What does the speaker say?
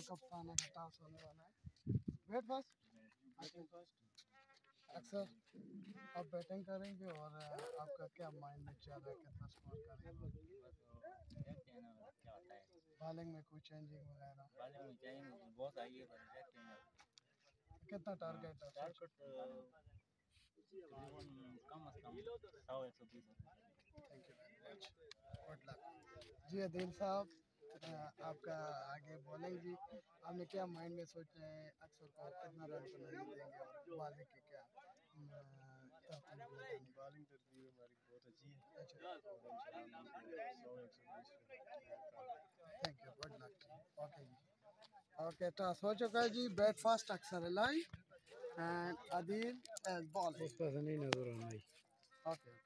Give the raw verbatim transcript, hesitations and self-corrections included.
कप्तान का टॉस होने वाला है। बैट फर्स्ट अक्सर आप बैटिंग करेंगे और आपका क्या माइंड में चल रहा है, कितना स्कोर करेंगे? बॉलिंग में कोई चेंजिंग वगैरह? कितना टारगेट है? Thank you very much, good luck जी। अदील साहब, आपका आगे बॉलिंग जी, आपने क्या माइंड में सोच रहे हैं अक्सर को कितना रन बनाने देंगे और बॉलिंग की क्या बॉलिंग तरतीब हमारी बहुत अच्छी है। थैंक यू, गुड लक जी। ओके जी, ओके टॉस हो चुका है जी। बैट फर्स्ट अक्सर live and Adil as ball. नहीं नजर आ रहा। ओके।